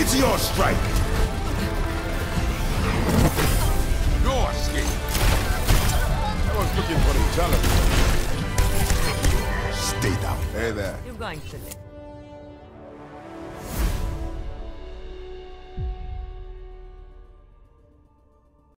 Meteor strike! No escape! I was looking for intelligence. Stay down. Hey there. You're going to live.